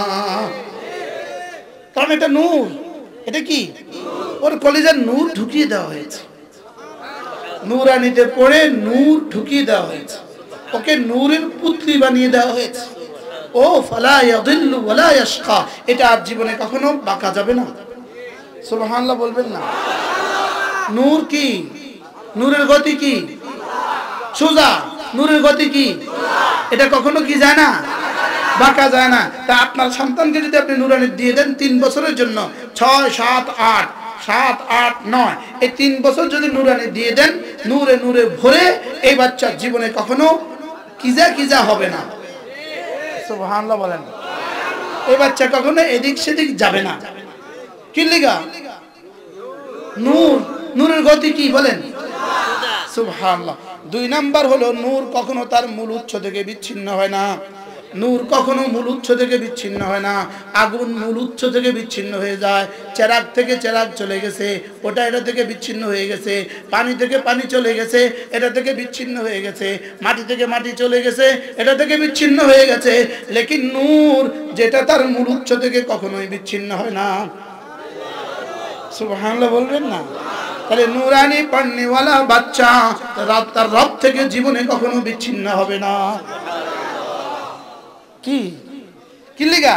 কারণ এটা নূর। এটা কি? ওর কলিজার নূর ঢুকিয়ে দেওয়া হয়েছে, নুরানিতে পড়ে নূর ঢুকিয়ে দেওয়া হয়েছে, ওকে নূরের পুত্রী বানিয়ে দেওয়া হয়েছে। ও ফালা ইয়াদিল্লু ওয়ালা ইয়াশকা, এটা আর জীবনে কখনো বাঁকা যাবে না। সুবহানাল্লাহ বলবেন না? নূর কি? নূরের গতি কি? সোজা। নূরের গতি কি? এটা কখনো কি যায় না, বাঁকা যায় না। তা আপনার সন্তানকে যদি আপনি নুরানি দিয়ে দেন 3 বছরের জন্য, 6, 7, 8, 7, 8, 9, এই 3 বছর যদি নুরানি দিয়ে দেন, নূরে নূরে ভরে, এই বাচ্চার জীবনে কখনো কিজা কিজা হবে না। সুবহানাল্লাহ বলেন। এই বাচ্চা কখনো এদিক সেদিক যাবে না। কি লিগা? নূর। নূরের গতি কি বলেন? সুবহানাল্লাহ। 2 নাম্বার হলো নূর কখনো তার মূল উৎস থেকে বিচ্ছিন্ন হয় না। নূর কখনো মূল উৎস থেকে বিচ্ছিন্ন হয় না। আগুন মূল উৎস থেকে বিচ্ছিন্ন হয়ে যায়। চেরাগ থেকে চেরাগ চলে গেছে, ওটা এটা থেকে বিচ্ছিন্ন হয়ে গেছে। পানি থেকে পানি চলে গেছে, এটা থেকে বিচ্ছিন্ন হয়ে গেছে। মাটি থেকে মাটি চলে গেছে, এটা থেকে বিচ্ছিন্ন হয়ে গেছে। লেকিন নূর যেটা তার মূল উৎস থেকে কখনোই বিচ্ছিন্ন হয় না। সুবহানাল্লাহ বলবেন না? তাহলে নূরানি পড়নেওয়ালা বাচ্চা তার রব থেকে জীবনে কখনো বিচ্ছিন্ন হবে না। কি কি লিগা?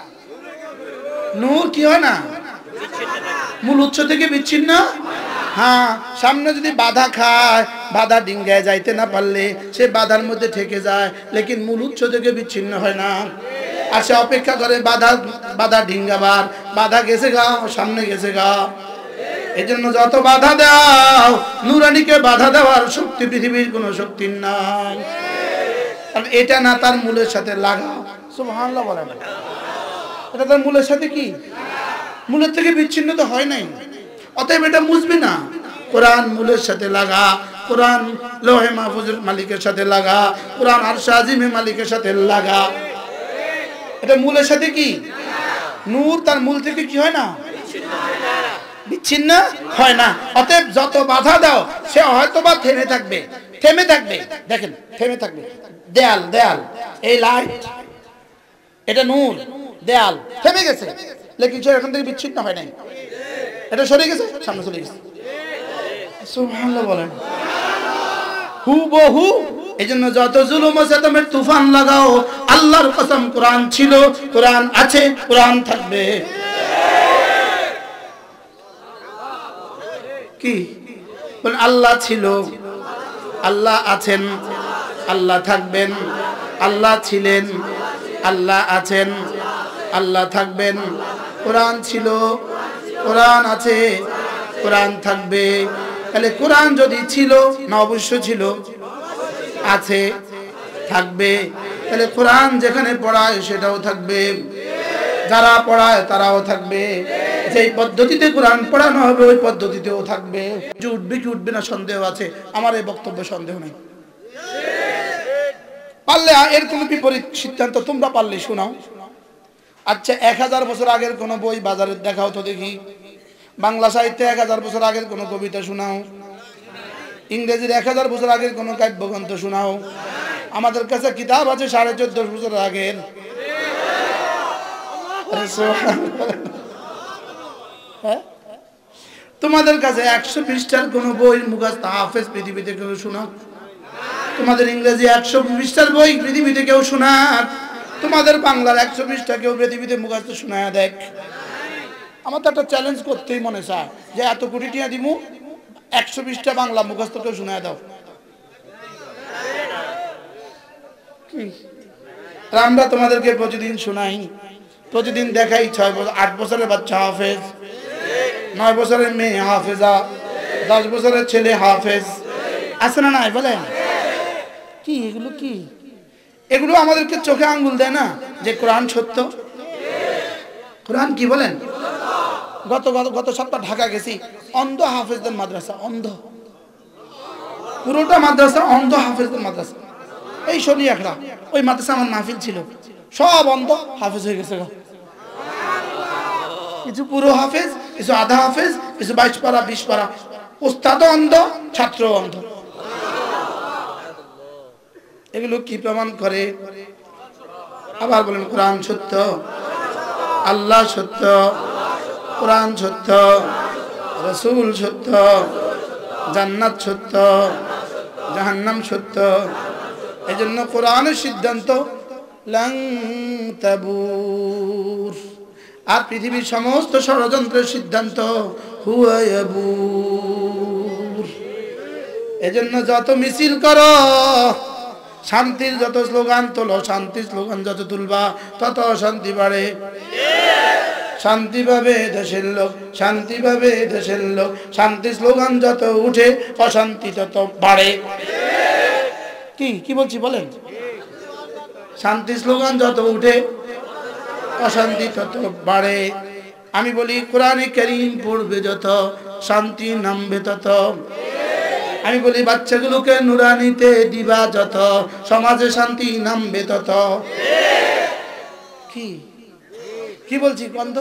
নূর কি হয় না? মূল উৎস থেকে বিচ্ছিন্ন। হ্যাঁ, সামনে যদি বাধা খায়, বাধা ডিঙ্গায় যাইতে না পারলে সে বাধার মধ্যে ঠেকে যায়, লেকিন মূল উৎস থেকে বিচ্ছিন্ন হয় না। আর সে অপেক্ষা করে বাধা ডিঙ্গাবার, বাধা গেছে গা, সামনে গেছে গা। এই জন্য যত বাধা দাও, নূরানিকে বাধা দেওয়ার শক্তি পৃথিবীর কোনো শক্তি নাই। কারণ এটা না তার মূলের সাথে লাগাও। সুবহানাল্লাহ বলেন। এটা তার মূলের সাথে কি? মূলের থেকে বিচ্ছিন্ন তো হয় নাই, অতএব এটা মুছবি না। কোরআন মূলের সাথে লাগা, কোরআন লৌহে মাহফুজের মালিকের সাথে লাগা, কোরআন আরশ আজিমের মালিকের সাথে লাগা। এটা মূলের সাথে কি? নূর তার মূল থেকে কি হয় না? বিচ্ছিন্ন হয় না। অতএব যত বাধা দাও, সে হয়তো বা থেমে থাকবে। দেখেন, থেমে থাকবে। দেয়াল, এই লাইট, এটা নূর। দেয়াল থেমে গেছে, লেকিন সে এখান থেকে বিচ্ছিন্ন হয় নাই। এটা সরে গেছে, সামনে চলে গেছে। সুবহানাল্লাহ বলেন। হুবহু। এই জন্য যত জুলুম ও সিতমের তুফান লাগাও, আল্লাহর কসম কোরআন ছিল, কোরআন আছে, কোরআন থাকবে। কি বলেন? আল্লাহ ছিল, আল্লাহ আছেন, আল্লাহ থাকবেন। আল্লাহ ছিলেন, আল্লাহ আছেন, আল্লাহ থাকবেন। কোরআন ছিল, কোরআন আছে, কোরআন থাকবে। তাহলে কোরআন যদি ছিল না, অবশ্য ছিল, আছে, থাকবে। তাহলে কোরআন যেখানে পড়ায় সেটাও থাকবে, যারা পড়ায় তারাও থাকবে। যেই পদ্ধতিতে কোরআন পড়ানো হবে ওই পদ্ধতিতেও থাকবে। যে উঠবে কি উঠবে না সন্দেহ আছে, আমার এই বক্তব্যে সন্দেহ নেই। পারলে এর কোনো বিপরীত সিদ্ধান্ত তোমরা পারলে শোনাও। আচ্ছা, 1000 বছর আগের কোন বই বাজারে দেখাও তো দেখি। বাংলা সাহিত্যে 1000 বছর আগের কোন কবিতা শোনাও। ইংরেজির 1000 বছর আগের কোন কাব্যগ্রন্থ শোনাও। আমাদের কাছে কিতাব আছে 1450 বছর আগের। তোমাদের কাছে 100 পৃষ্ঠার কোন বই মুখস্থ হাফেজ পৃথিবীতে কেউ শোনাক? তোমাদের ইংরেজি 100 পৃষ্ঠার বই পৃথিবীতে কেউ শোনাক? তোমাদের বাংলার 100 পৃষ্ঠা কেউ পৃথিবীতে মুখস্থ শোনায় দেখ। আমার তো একটা চ্যালেঞ্জ করতেই মনে চায় যে এত কোটি টাকা দিমু, 100 পৃষ্ঠা বাংলা মুখস্থ কেউ শোনায় দাও। আমরা তোমাদেরকে প্রতিদিন শোনাই, প্রতিদিন দেখাই। 8 বছরের বাচ্চা হাফেজ, 9 বছরের মেয়ে হাফেজা, 10 বছরের ছেলে হাফেজ আছে না নাই বলেন? কি এগুলো? কি এগুলো আমাদেরকে চোখে আঙ্গুল দেয় না যে কোরআন সত্য? কোরআন কি বলেন? গত সপ্তাহ ঢাকা গেছি, অন্ধ হাফেজদের মাদ্রাসা, অন্ধ, পুরোটা মাদ্রাসা অন্ধ হাফেজদের মাদ্রাসা। এই শনি একরা ওই মাদ্রাসা আমার মাহফিল ছিল, সব অন্ধ হাফেজ হয়ে গেছে। কিছু পুরো হাফেজ, কিছু আধা হাফেজ, কিছু 22 পারা 20 পারা। উস্তাদ অন্ধ, ছাত্র অন্ধ। এগুলো কি প্রমাণ করে? আবার বলেন, কোরআন সত্য, আল্লাহ সত্য, কোরআন সত্য, রাসূল সত্য, জান্নাত সত্য, জাহান্নাম সত্য। এজন্য কোরআনের সিদ্ধান্ত লাং তাবুর। আর পৃথিবীর সমস্ত ষড়যন্ত্রের সিদ্ধান্ত হুয়া ইয়াবুর। এজন্য যত মিছিল করো, শান্তির যত স্লোগান তোলো, শান্তির স্লোগান যত তুলবা তত শান্তি বাড়ে। শান্তি পাবে দেশের লোক, শান্তি পাবে দেশের লোক। শান্তি স্লোগান যত উঠে অশান্তি তত বাড়ে। কি বলছি বলেন? শান্তি স্লোগান যত উঠে অশান্তি তত বাড়ে। আমি বলি কোরআনে কারীম পড়বে যত শান্তি নামবে তত। আমি বলি বাচ্চাগুলোকে নুরানিতে দিবা যত সমাজে শান্তি নামবে তত। কি কি বলছি বন্ধ?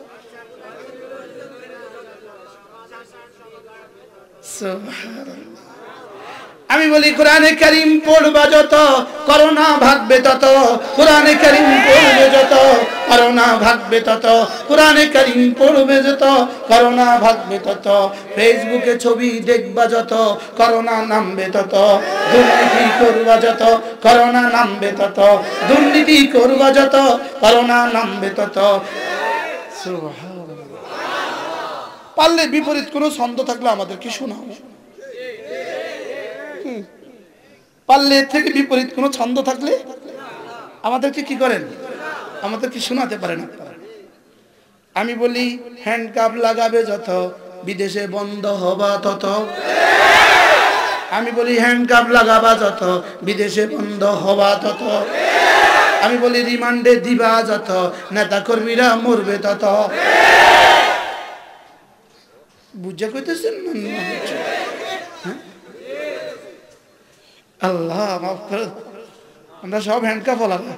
আমি বলি কোরআনে কারীম পড়বা যত করোনা ভাগবে তত। কোরআনে কারীম পড়বে যত করোনা ভাগবে তত। কোরআনে কারীম পড়বে যত করোনা ভাগবে তত। ফেসবুকে ছবি দেখবা যত করোনা নামবে তত। দুর্নীতি করবা যত করোনা নামবে তত। দুর্নীতি করবা যত করোনা নামবে তত। সুবহানাল্লাহ। পারলে বিপরীত কোনো ছন্দ থাকলে আমাদেরকে শোনাও। পারলে এর থেকে বিপরীত কোনো ছন্দ থাকলে আমাদেরকে কি করেন, আমাদেরকে শোনাতে পারেন আপনারা। আমি বলি হ্যান্ডকাপ লাগাবে যত বিদেশে বন্ধ হবা তত। আমি বলি হ্যান্ডকাপ লাগাবা যত বিদেশে বন্ধ হবা তত। আমি বলি রিমান্ডে দিবা যত নেতা কর্মীরা মরবে তত। বুঝে কইতেছেন না? আল্লাহ মাফ করে, আমরা সব হ্যান্ডকাপ লাগাই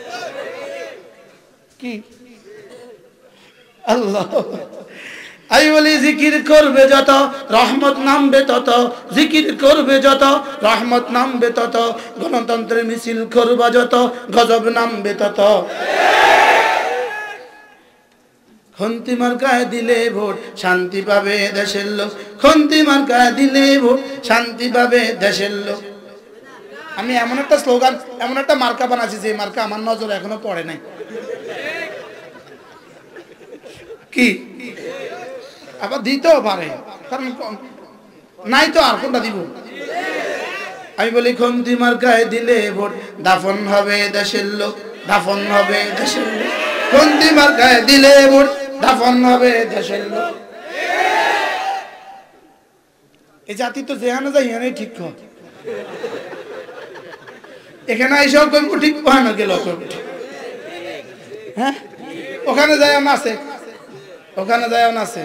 কি? আল্লাহ। আমি বলি জিকির করবে যত রহমত নামবে তত। জিকির করবে যত রহমত নামবে তত। গণতন্ত্রের মিছিল করবা যত গজব নামবে তত। খন্তি মার্কায় দিলে ভোট শান্তি পাবে দেশের লোক। খন্তি মার্কায় দিলে ভোট শান্তি পাবে দেশের লোক। আমি এমন একটা স্লোগান, এমন একটা মার্কা বানাচ্ছি যে মার্কা আমার নজরে এখনো পড়ে নাই। কি আবার দিতেও পারে, কারণ নাই তো আর কোনটা দিব। আমি বলি খন্তি মার্কায় দিলে ভোট দাফন হবে দেশের লোক। দাফন হবে দেশের লোক। খন্তি মার্কায় দিলে ভোট দাফন হবে দেশের লোক। এই জাতি তো যেখানে যাই এখানে ঠিক হয়। এখানে এসেও কইব ঠিক হয় না, গেল হ্যাঁ, ওখানে যায় আছে, ওখানে যায় আছে।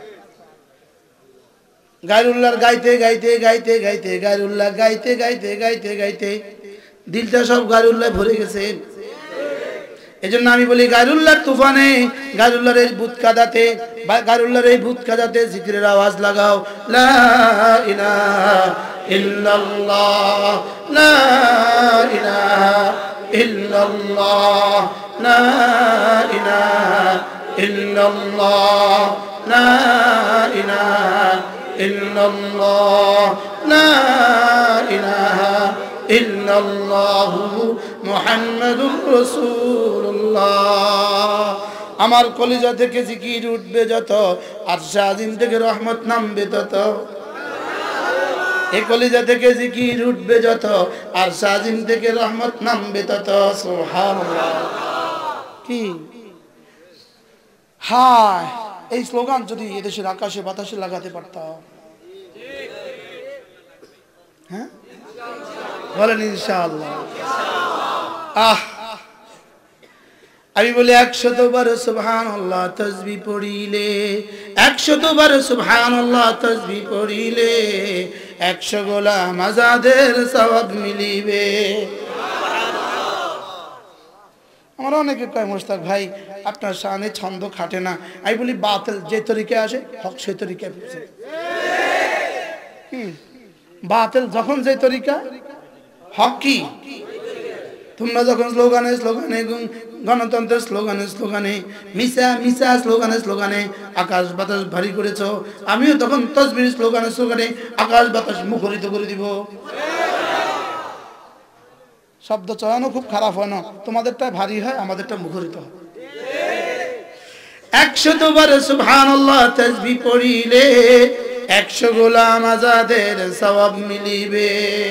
গায়রুল্লাহর গাইতে গাইতে গাইতে গাইতে গায়রুল্লাহ গাইতে গাইতে গাইতে গাইতে দিলটা সব গায়রুল্লাহ ভরে গেছে। এজন্য আমি বলি গায়রুল্লাহর তুফানে, গায়রুল্লাহর এই ভূত কাদাতে, গায়রুল্লাহর এই ভূত কাদাতে জিকিরের আওয়াজ লাগাও। লা ইলাহা ইল্লাল্লাহ, লা ইলাহা ইল্লাল্লাহ, লা ইলাহা ইল্লাল্লাহ, লা ইলাহা ইল্লাল্লাহ, লা ইলাহা ইল্লাল্লাহু মুহাম্মাদুর রাসূলুল্লাহ। আমার কলিজা থেকে জিকির উঠবে যত আরশে আজিম থেকে রহমত নামবে তত। এই কলিজা থেকে জিকির উঠবে যত আরশে আজিম থেকে রহমত নামবে তত। সুবহানাল্লাহ। কি হায়, এই স্লোগান যদি এদেশের আকাশে বাতাসে লাগাতে পারতাম। হ্যাঁ বলেন ইনশাআল্লাহ। আমি বলি 100 বার সুবহানাল্লাহ তাসবিহ পড়িলে, 100 বার সুবহানাল্লাহ তাসবিহ পড়িলে 100 গোলাম আজাদের সওয়াব মিলিবে। আমার অনেকে কয় মোস্তাক ভাই আপনার শানে ছন্দ খাটে না। আমি বলি বাতিল যে তরিকায় আসে হক সেই তরিকায় পড়ছে। বাতিল যখন যে তরিকা, হক কি? তোমরা যখন স্লোগানে স্লোগানে, গণতন্ত্রের স্লোগানে স্লোগানে, মিশা মিশা স্লোগানে স্লোগানে আকাশ বাতাস ভারী করেছ, আমিও তখন তাসবিহ স্লোগানে স্লোগানে আকাশ বাতাস মুখরিত করে দিব। শব্দ চয়নও খুব খারাপ হয় না, তোমাদেরটা ভারী হয়, আমাদেরটা মুখরিত হয়। 100 বার সুবহানাল্লাহ তাসবিহ পড়িলে 100 গোলাম আজাদের সওয়াব মিলিবে।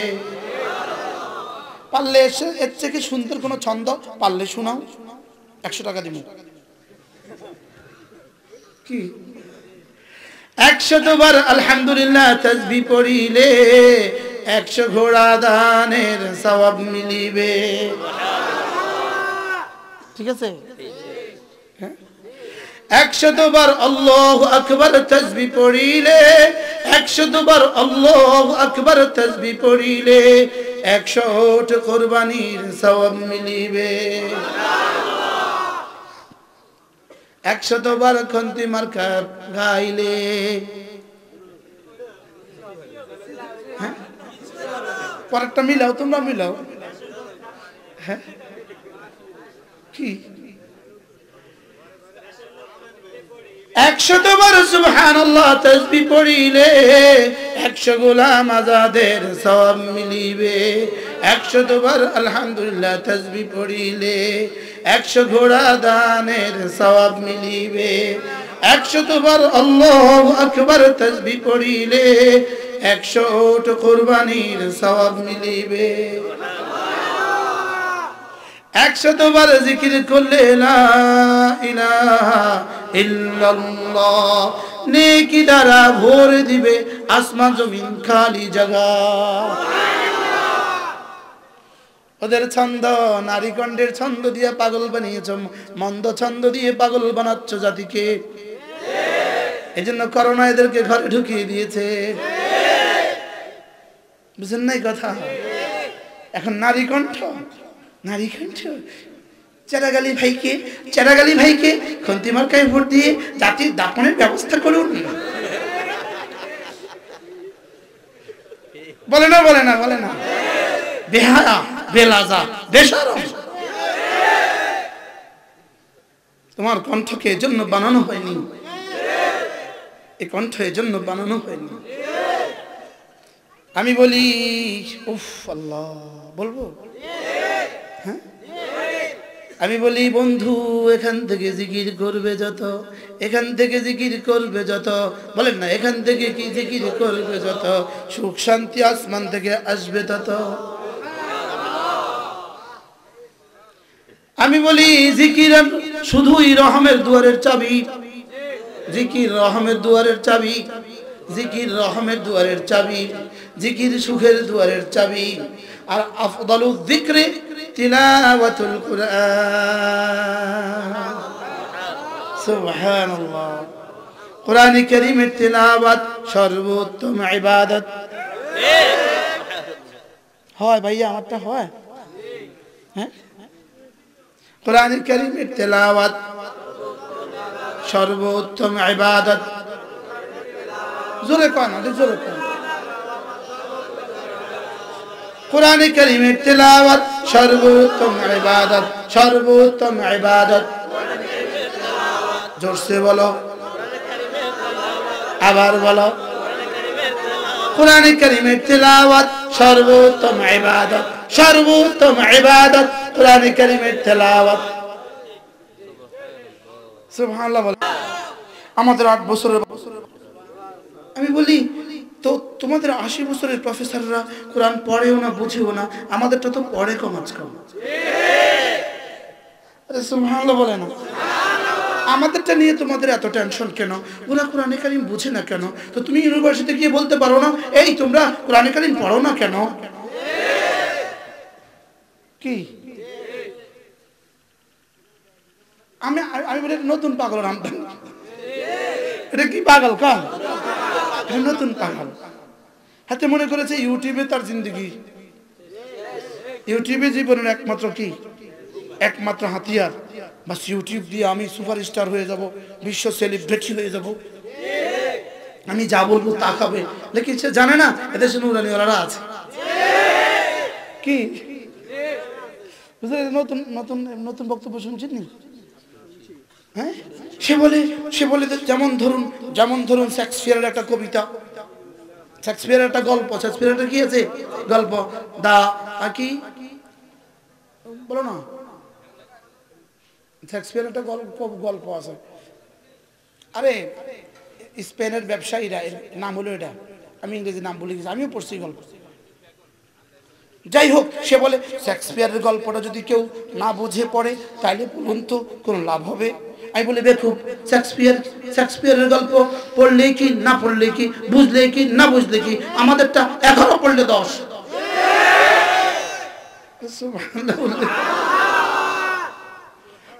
পারলে এর থেকে সুন্দর কোন ছন্দ পারলে শোনাও, 100 টাকা দিব। কি 100 বার আলহামদুলিল্লাহ তাসবিহ পড়িলে 100 ঘোড়া দানের সওয়াব মিলিবে। ঠিক আছে? হ্যাঁ, 100 বার আল্লাহু আকবার তাসবিহ পড়িলে, 100 বার আল্লাহু আকবার তাসবিহ পড়িলে 100 ওট কুরবানির সওয়াব মিলিবে। 100 বার খন্তি মার্কা গাইলে, হ্যাঁ, পরেরটা মিলাও, তোমরা মিলাও। হ্যাঁ, কি 100 বার সুবহানাল্লাহ তাসবিহ পড়িলে 100 গোলাম আজাদের সওয়াব মিলিবে। 100 বার আলহামদুলিল্লাহ তাসবিহ পড়িলে 100 ঘোড়া দানের সওয়াব মিলিবে। 100 বার আল্লাহু আকবার তাসবিহ পড়িলে 100 ওট কুরবানির সওয়াব মিলিবে। 100 বার জিকির করলে লা ইলাহা ইল্লাল্লাহ, নেকি দ্বারা ভরে দিবে আসমান জমিন খালি জায়গা। ওদের ছন্দ নারীকণ্ঠের ছন্দ দিয়ে পাগল বানিয়েছ, মন্দ ছন্দ দিয়ে পাগল বানাচ্ছ জাতিকে। এজন্য করোনা এদেরকে ঘরে ঢুকিয়ে দিয়েছে, বুঝেন নাই কথা? এখন নারীকণ্ঠ, নারীকণ্ঠ চেরাগালি ভাইকে খন্তি মার্কায় ভোট দিয়ে জাতির দাপনের ব্যবস্থা করুন। বলে না বলে না বলে না, বেহায়া বেলাজা বেশরম। তোমার কণ্ঠকে এজন্য বানানো হয়নি, এই কণ্ঠ এজন্য বানানো হয়নি। আমি বলি উফ আল্লাহ, বলবো? হ্যাঁ, আমি বলি বন্ধু, এখান থেকে জিকির করবে যত, এখান থেকে জিকির করবে যত, বলেন না, এখান থেকে কি জিকির করবে যত, সুখ শান্তি আসমান থেকে আসবে তত। আমি বলি জিকির শুধুই রহমের দুয়ারের চাবি, জিকির রহমের দুয়ারের চাবি, জিকির রহমের দুয়ারের চাবি, জিকির সুখের দুয়ারের চাবি। আর আফদালুয যিকরি তিলাওয়াতুল কুরআন। সুবহানাল্লাহ, কোরআন কারীমের তিলাওয়াত সর্বোত্তম ইবাদত। হয় ভাইয়া, আমারটা হয়? হ্যাঁ, কোরআন কারীমের তিলাওয়াত সর্বোত্তম ইবাদত। জোরে কোন, জোরে কোন। কোরআন কারীমের তিলাওয়াত সর্বোত্তম ইবাদত, সর্বোত্তম ইবাদত। জোরসে বলো, আবার বলো। কোরআন কারীমের তিলাওয়াত সর্বোত্তম ইবাদত, সর্বোত্তম ইবাদত কোরআন কারীমের তিলাওয়াত। সুবহানাল্লাহ বলো। আমাদের 8 বছরের, আমি বলি তো তোমাদের 80 বছরের প্রফেসররা কোরআন পড়েও না, বুঝেও না, আমাদেরটা তো পড়ে কম আজ কম। আরে সুবহানাল্লাহ বলে না? আমাদেরটা নিয়ে তোমাদের এত টেনশন কেন? ওরা কোরআনে কারীম বুঝে না কেন? তো তুমি ইউনিভার্সিটিতে গিয়ে বলতে পারো না, এই তোমরা কোরআনে কারীম পড়ো না কেন? কি আমি আমি বলি নতুন পাগল রামদান, এটা কি পাগল কাম? নতুন পাগল হাতে মনে করেছে ইউটিউবে তার জিন্দগি, ইউটিউবে জীবনের একমাত্র কি, একমাত্র হাতিয়ার। বাস ইউটিউব দিয়ে আমি সুপারস্টার হয়ে যাব, বিশ্ব সেলিব্রিটি হয়ে যাব, আমি যা বলবো তা খাবে। লেকিন সে জানে না এদেশে নুরানিওয়ালারা আছে। কি নতুন নতুন নতুন বক্তব্য শুনছেন নি? হ্যাঁ, সে বলে যেমন ধরুন শেক্সপিয়ারের একটা কবিতা, শেক্সপিয়ারের একটা গল্প, শেক্সপিয়ারের কি আছে গল্প, দা কি বলো না, শেক্সপিয়ারের একটা গল্প আছে। আরে স্পেনের ব্যবসায়ীরা, এর নাম হলো এটা, আমি ইংরেজি নাম বলে গেছি, আমিও পড়ছি গল্প। যাই হোক, সে বলে শেক্সপিয়ারের গল্পটা যদি কেউ না বুঝে পড়ে তাইলে বলুন তো কোনো লাভ হবে? আমি বলি বেকুব, শেক্সপিয়ারের গল্প পড়লে কি না পড়লে কি, বুঝলে কি না বুঝলে কি, আমাদেরটা 11 পড়লে 10।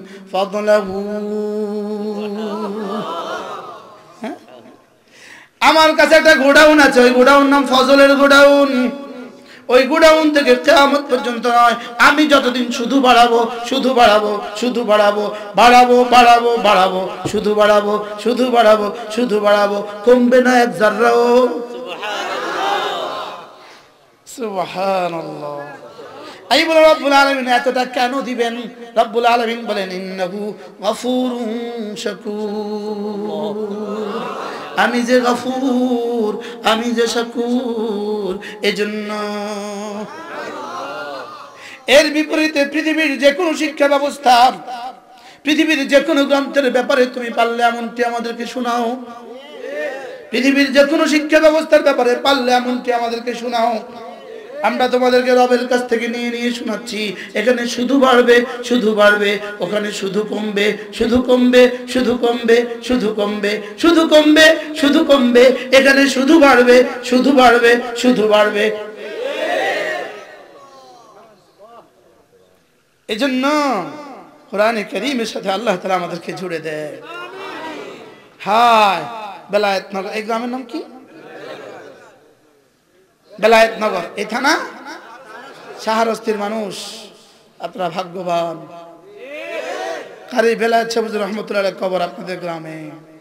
ফাদলাহু আমার কাছে একটা গোডাউন আছে ওই গোডাউন নাম ফজলের গোডাউন ওই গোডাউন থেকে কিয়ামত পর্যন্ত নয় আমি যতদিন শুধু বাড়াবো শুধু বাড়াবো শুধু বাড়াবো বাড়াবো বাড়াবো বাড়াবো শুধু বাড়াবো শুধু বাড়াবো শুধু বাড়াবো কমবে না এক যাররাও সুবহানাল্লাহ এই বলে রব্বুল আলামিন এতটা কেন দিবেন রব্বুল আলামিন বলেন ইন্নাহু গফুরুন শাকুর আমি যে গফুর আমি যে শাকুর এজন্য এর বিপরীতে পৃথিবীর যে কোনো শিক্ষা ব্যবস্থা পৃথিবীর যে কোনো গ্রন্থের ব্যাপারে তুমি পারলে এমনটি আমাদেরকে শোনাও পৃথিবীর যে কোনো শিক্ষা ব্যবস্থার ব্যাপারে পারলে এমনটি আমাদেরকে শোনাও আমরা তোমাদেরকে রবের কাছ থেকে নিয়ে নিয়ে শোনাচ্ছি এখানে শুধু বাড়বে শুধু বাড়বে ওখানে শুধু কমবে শুধু কমবে শুধু কমবে শুধু কমবে শুধু কমবে শুধু কমবে এখানে শুধু বাড়বে শুধু বাড়বে শুধু বাড়বে এজন্য কোরআনে কারীমের সাথে আল্লাহ তাআলা আমাদেরকে জুড়ে দেয় হায় বেলায়েতনগর এই গ্রামের নাম কি বেলায়েতনগর এই থানা শাহরস্তির মানুষ আপনারা ভাগ্যবান কারি বেলায়েত সাহেব রহমতুল্লাহ কবর আপনাদের গ্রামে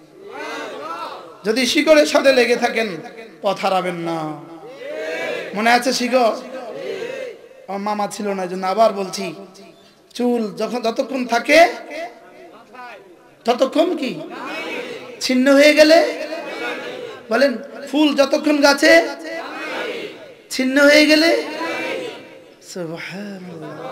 যদি শিকড়ের সাথে লেগে থাকেন পথ হারাবেন না মনে আছে শিকড় আমার মামা ছিল না এই জন্য আবার বলছি চুল যখন যতক্ষণ থাকে ততক্ষণ কি ছিন্ন হয়ে গেলে বলেন ফুল যতক্ষণ গাছে ছিন্ন হয়ে গেলে সুবহানাল্লাহ